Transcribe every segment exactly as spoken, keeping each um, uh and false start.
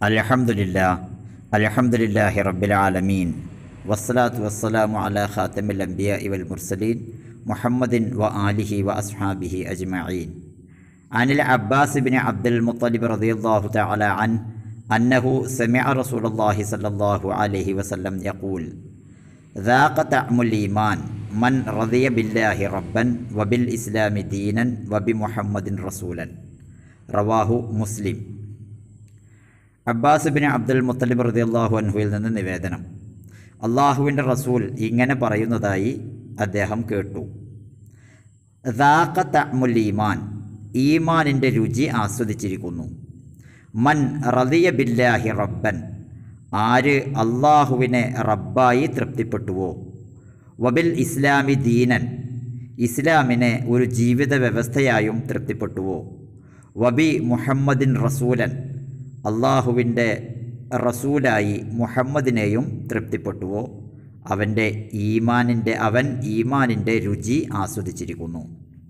അൽഹംദുലില്ലാഹ് അൽഹംദുലില്ലാഹി റബ്ബിൽ ആലമീൻ വസ്സലാത്തു വസ്സലാമു അലാ ഖാതമിൽ അംബിയാഇ വൽ മുർസലീൻ മുഹമ്മദിൻ വ ആലിഹി വ അസ്ഹാബിഹി അജ്മഈൻ. അനിൽ അബ്ബാസ് ഇബ്നു അബ്ദുൽ മുത്തലിബ് റളിയല്ലാഹു തആല അൻ അന്നഹു സമിഅ റസൂലുള്ളാഹി സ്വല്ലല്ലാഹു അലൈഹി വസല്ലം യഖൂൽ ذاق طعم الإيمان من رضي بالله ربا وبالإسلام دينا وبمحمد رسولا. റവാഹു മുസ്ലിം. അബ്ബാസ് ബിൻ അബ്ദുൽ മുത്തലിബ് റളിയല്ലാഹു അൻഹുവിൽ നിന്ന് നിവേദനം. അള്ളാഹുവിൻ്റെ റസൂൽ ഇങ്ങനെ പറയുന്നതായി അദ്ദേഹം കേട്ടു. ദാഖ തഅമുൽ ഈമാൻ, ഈമാനിൻ്റെ രുചി ആസ്വദിച്ചിരിക്കുന്നു. മൻ റളിയ ബില്ലാഹി റബ്ബൻ, ആര് അള്ളാഹുവിനെ റബ്ബായി തൃപ്തിപ്പെട്ടുവോ, വബിൽ ഇസ്ലാമി ദീനൻ, ഇസ്ലാമിനെ ഒരു ജീവിത വ്യവസ്ഥയായും തൃപ്തിപ്പെട്ടുവോ, വബി മുഹമ്മദിൻ റസൂലൻ, അള്ളാഹുവിൻ്റെ റസൂലായി മുഹമ്മദിനെയും തൃപ്തിപ്പെട്ടുവോ, അവൻ്റെ ഈമാനിൻ്റെ അവൻ ഈമാനിൻ്റെ രുചി ആസ്വദിച്ചിരിക്കുന്നു.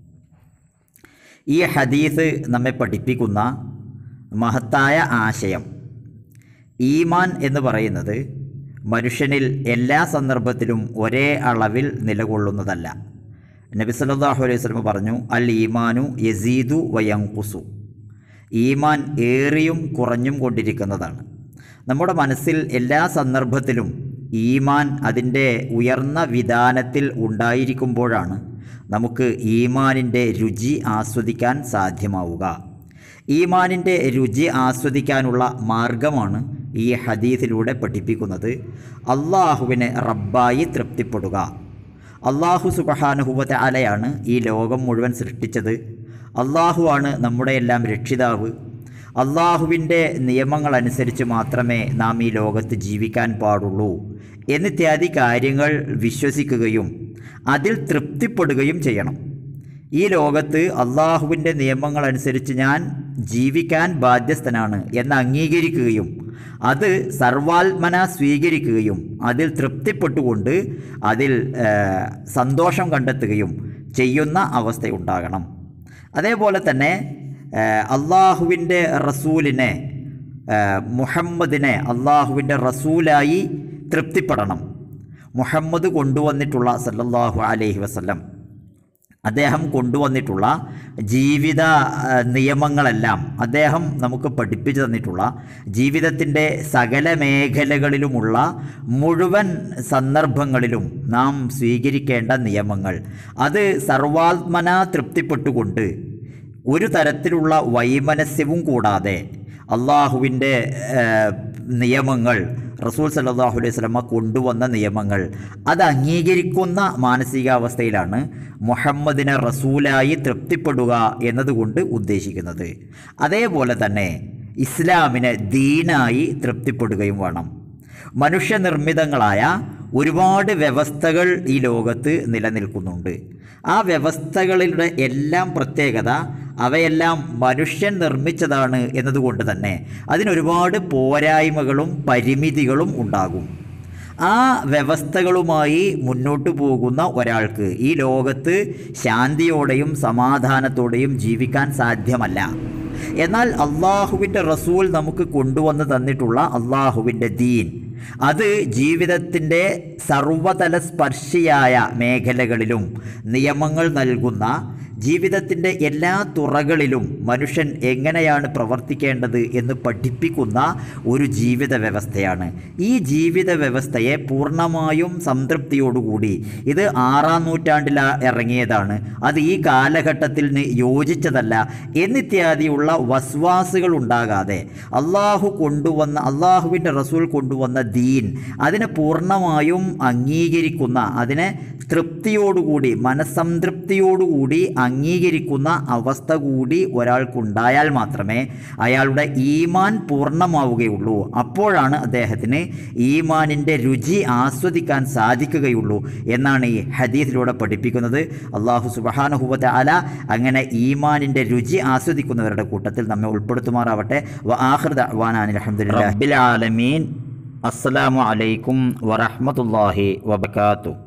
ഈ ഹദീസ് നമ്മെ പഠിപ്പിക്കുന്ന മഹത്തായ ആശയം, ഈമാൻ എന്ന് പറയുന്നത് മനുഷ്യനിൽ എല്ലാ സന്ദർഭത്തിലും ഒരേ അളവിൽ നിലകൊള്ളുന്നതല്ല. നബി സല്ലല്ലാഹു അലൈഹി വസല്ലം പറഞ്ഞു, അൽ ഈമാനു യസീദു വയൻഖുസു, ഈമാൻ ഏറിയും കുറഞ്ഞും കൊണ്ടിരിക്കുന്നതാണ്. നമ്മുടെ മനസ്സിൽ എല്ലാ സന്ദർഭത്തിലും ഈമാൻ അതിൻ്റെ ഉയർന്ന വിധാനത്തിൽ ഉണ്ടായിരിക്കുമ്പോഴാണ് നമുക്ക് ഈമാനിൻ്റെ രുചി ആസ്വദിക്കാൻ സാധ്യമാവുക. ഈമാനിൻ്റെ രുചി ആസ്വദിക്കാനുള്ള മാർഗമാണ് ഈ ഹദീസിലൂടെ പഠിപ്പിക്കുന്നത്. അള്ളാഹുവിനെ റബ്ബായി തൃപ്തിപ്പെടുക. അള്ളാഹു സുബ്ഹാനഹു വ തആലയാണ് ഈ ലോകം മുഴുവൻ സൃഷ്ടിച്ചത്. അള്ളാഹുവാണ് നമ്മുടെ എല്ലാം രക്ഷിതാവ്. അള്ളാഹുവിൻ്റെ നിയമങ്ങളനുസരിച്ച് മാത്രമേ നാം ഈ ലോകത്ത് ജീവിക്കാൻ പാടുള്ളൂ എന്നിത്യാദി കാര്യങ്ങൾ വിശ്വസിക്കുകയും അതിൽ തൃപ്തിപ്പെടുകയും ചെയ്യണം. ഈ ലോകത്ത് അള്ളാഹുവിൻ്റെ നിയമങ്ങളനുസരിച്ച് ഞാൻ ജീവിക്കാൻ ബാധ്യസ്ഥനാണ് എന്ന് അംഗീകരിക്കുകയും അത് സർവാത്മന സ്വീകരിക്കുകയും അതിൽ തൃപ്തിപ്പെട്ടുകൊണ്ട് അതിൽ സന്തോഷം കണ്ടെത്തുകയും ചെയ്യുന്ന അവസ്ഥയുണ്ടാകണം. അതേപോലെ തന്നെ അള്ളാഹുവിൻ്റെ റസൂലിനെ, മുഹമ്മദിനെ അള്ളാഹുവിൻ്റെ റസൂലായി തൃപ്തിപ്പെടണം. മുഹമ്മദ് കൊണ്ടുവന്നിട്ടുള്ള സല്ലല്ലാഹു അലൈഹി വസല്ലം അദ്ദേഹം കൊണ്ടുവന്നിട്ടുള്ള ജീവിത നിയമങ്ങളെല്ലാം, അദ്ദേഹം നമുക്ക് പഠിപ്പിച്ചു തന്നിട്ടുള്ള ജീവിതത്തിൻ്റെ സകല മേഖലകളിലുമുള്ള മുഴുവൻ സന്ദർഭങ്ങളിലും നാം സ്വീകരിക്കേണ്ട നിയമങ്ങൾ, അത് സർവാത്മന തൃപ്തിപ്പെട്ടുകൊണ്ട് ഒരു തരത്തിലുള്ള വൈമനസ്യവും കൂടാതെ അള്ളാഹുവിൻ്റെ നിയമങ്ങൾ, റസൂൽ സല്ലല്ലാഹു അലൈഹി വസല്ലമ കൊണ്ടുവന്ന നിയമങ്ങൾ അത് അംഗീകരിക്കുന്ന മാനസികാവസ്ഥയിലാണ് മുഹമ്മദിനെ റസൂലായി തൃപ്തിപ്പെടുക എന്നതുകൊണ്ട് ഉദ്ദേശിക്കുന്നത്. അതേപോലെ തന്നെ ഇസ്ലാമിനെ ദീനായി തൃപ്തിപ്പെടുകയും വേണം. മനുഷ്യനിർമ്മിതങ്ങളായ ഒരുപാട് വ്യവസ്ഥകൾ ഈ ലോകത്ത് നിലനിൽക്കുന്നുണ്ട്. ആ വ്യവസ്ഥകളുടെ എല്ലാം പ്രത്യേകത അവയെല്ലാം മനുഷ്യൻ നിർമ്മിച്ചതാണ് എന്നതുകൊണ്ട് തന്നെ അതിനൊരുപാട് പോരായ്മകളും പരിമിതികളും ഉണ്ടാകും. ആ വ്യവസ്ഥകളുമായി മുന്നോട്ട് പോകുന്ന ഒരാൾക്ക് ഈ ലോകത്ത് ശാന്തിയോടെയും സമാധാനത്തോടെയും ജീവിക്കാൻ സാധ്യമല്ല. എന്നാൽ അള്ളാഹുവിൻ്റെ റസൂൽ നമുക്ക് കൊണ്ടുവന്ന് തന്നിട്ടുള്ള അള്ളാഹുവിൻ്റെ ദീൻ, അത് ജീവിതത്തിൻ്റെ സർവതല സ്പർശിയായ മേഖലകളിലും നിയമങ്ങൾ നൽകുന്ന, ജീവിതത്തിൻ്റെ എല്ലാ തുറകളിലും മനുഷ്യൻ എങ്ങനെയാണ് പ്രവർത്തിക്കേണ്ടത് എന്ന് പഠിപ്പിക്കുന്ന ഒരു ജീവിത വ്യവസ്ഥയാണ്. ഈ ജീവിത വ്യവസ്ഥയെ പൂർണ്ണമായും സംതൃപ്തിയോടുകൂടി, ഇത് ആറാം നൂറ്റാണ്ടിൽ ഇറങ്ങിയതാണ്, അത് ഈ കാലഘട്ടത്തിന് യോജിച്ചതല്ല എന്നിത്യാദിയുള്ള വസ്വാസുകൾ ഉണ്ടാകാതെ അള്ളാഹു കൊണ്ടുവന്ന, അള്ളാഹുവിൻ്റെ റസൂൽ കൊണ്ടുവന്ന ദീൻ അതിനെ പൂർണ്ണമായും അംഗീകരിക്കുന്ന, അതിനെ തൃപ്തിയോടുകൂടി മനസ്സംതൃപ്തിയോടുകൂടി അംഗീകരിക്കുന്ന അവസ്ഥ കൂടി ഒരാൾക്കുണ്ടായാൽ മാത്രമേ അയാളുടെ ഈമാൻ പൂർണ്ണമാവുകയുള്ളൂ. അപ്പോഴാണ് അദ്ദേഹത്തിന് ഈമാനിൻ്റെ രുചി ആസ്വദിക്കാൻ സാധിക്കുകയുള്ളൂ എന്നാണ് ഈ ഹദീസിലൂടെ പഠിപ്പിക്കുന്നത്. അള്ളാഹു സുബ്ഹാനഹു വ തആല അങ്ങനെ ഈമാനിൻ്റെ രുചി ആസ്വദിക്കുന്നവരുടെ കൂട്ടത്തിൽ നമ്മെ ഉൾപ്പെടുത്തുമാറാവട്ടെ. വ ആഖിറു ദഅ്വാനാ അനിൽ ഹംദുലില്ലാഹി റബ്ബിൽ ആലമീൻ. അസ്സലാമു അലൈക്കും വറഹ്മത്തുള്ളാഹി വബറകാതുഹു.